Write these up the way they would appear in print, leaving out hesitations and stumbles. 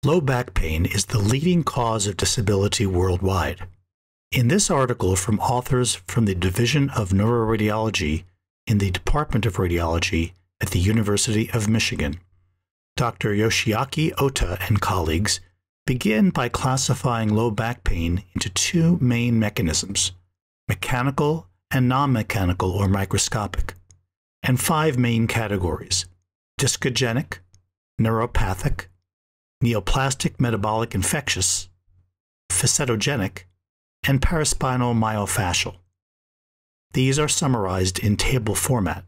Low back pain is the leading cause of disability worldwide. In this article from authors from the Division of Neuroradiology in the Department of Radiology at the University of Michigan, Dr. Yoshiaki Ota and colleagues begin by classifying low back pain into two main mechanisms, mechanical and non-mechanical or microscopic, and five main categories: discogenic, neuropathic, neoplastic metabolic infectious, facetogenic, and paraspinal myofascial. These are summarized in table format.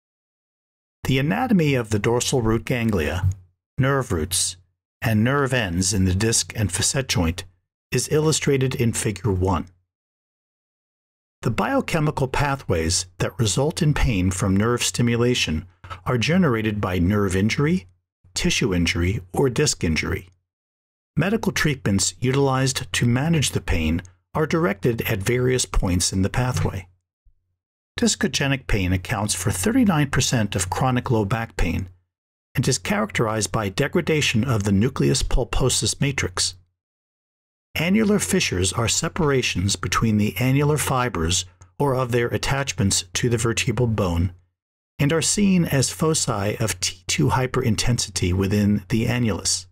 The anatomy of the dorsal root ganglia, nerve roots, and nerve ends in the disc and facet joint is illustrated in Figure 1. The biochemical pathways that result in pain from nerve stimulation are generated by nerve injury, tissue injury, or disc injury. Medical treatments utilized to manage the pain are directed at various points in the pathway. Discogenic pain accounts for 39% of chronic low back pain and is characterized by degradation of the nucleus pulposus matrix. Annular fissures are separations between the annular fibers or of their attachments to the vertebral bone and are seen as foci of T2 hyperintensity within the annulus.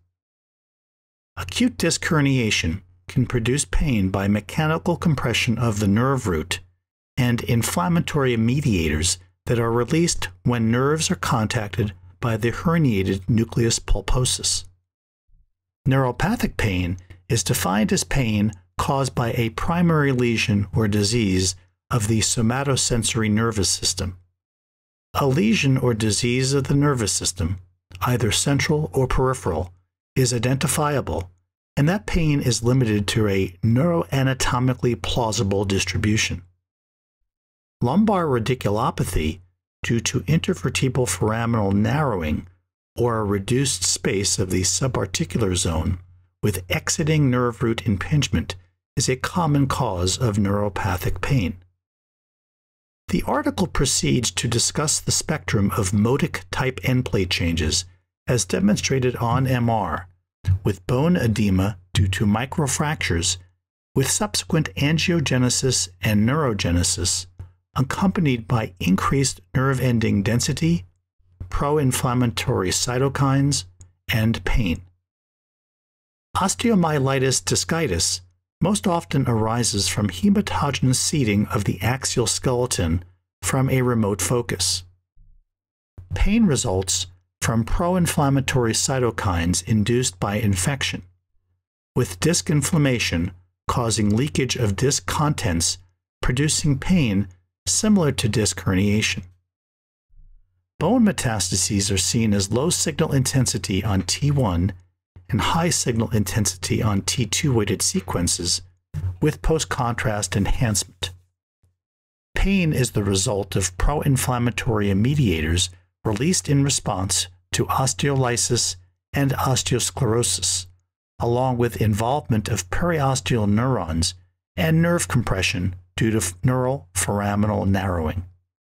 Acute disc herniation can produce pain by mechanical compression of the nerve root and inflammatory mediators that are released when nerves are contacted by the herniated nucleus pulposus. Neuropathic pain is defined as pain caused by a primary lesion or disease of the somatosensory nervous system. A lesion or disease of the nervous system, either central or peripheral, is identifiable, and that pain is limited to a neuroanatomically plausible distribution. Lumbar radiculopathy, due to intervertebral foraminal narrowing or a reduced space of the subarticular zone with exiting nerve root impingement, is a common cause of neuropathic pain. The article proceeds to discuss the spectrum of Modic type end plate changes as demonstrated on MR, with bone edema due to microfractures, with subsequent angiogenesis and neurogenesis, accompanied by increased nerve ending density, pro-inflammatory cytokines, and pain. Osteomyelitis discitis most often arises from hematogenous seeding of the axial skeleton from a remote focus. Pain results from pro-inflammatory cytokines induced by infection, with disc inflammation causing leakage of disc contents, producing pain similar to disc herniation. Bone metastases are seen as low signal intensity on T1 and high signal intensity on T2 weighted sequences with post-contrast enhancement. Pain is the result of pro-inflammatory mediators released in response to osteolysis and osteosclerosis, along with involvement of periosteal neurons and nerve compression due to neural foraminal narrowing.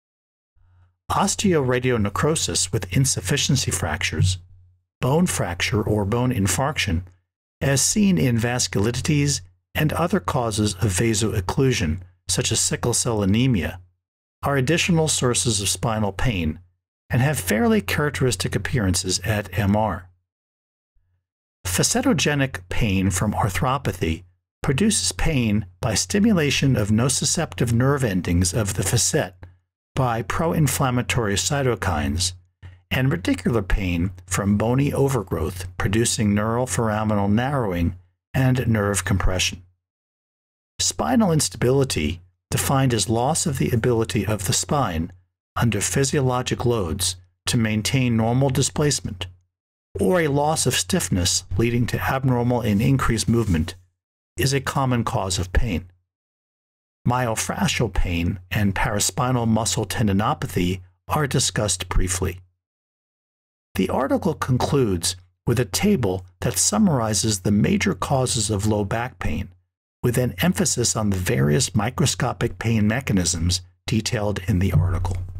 Osteoradionecrosis with insufficiency fractures, bone fracture or bone infarction, as seen in vasculitides and other causes of vaso-occlusion, such as sickle cell anemia, are additional sources of spinal pain and have fairly characteristic appearances at MR. Facetogenic pain from arthropathy produces pain by stimulation of nociceptive nerve endings of the facet by pro-inflammatory cytokines, and radicular pain from bony overgrowth producing neural foraminal narrowing and nerve compression. Spinal instability, defined as loss of the ability of the spine under physiologic loads to maintain normal displacement, or a loss of stiffness leading to abnormal and increased movement, is a common cause of pain. Myofascial pain and paraspinal muscle tendinopathy are discussed briefly. The article concludes with a table that summarizes the major causes of low back pain, with an emphasis on the various microscopic pain mechanisms detailed in the article.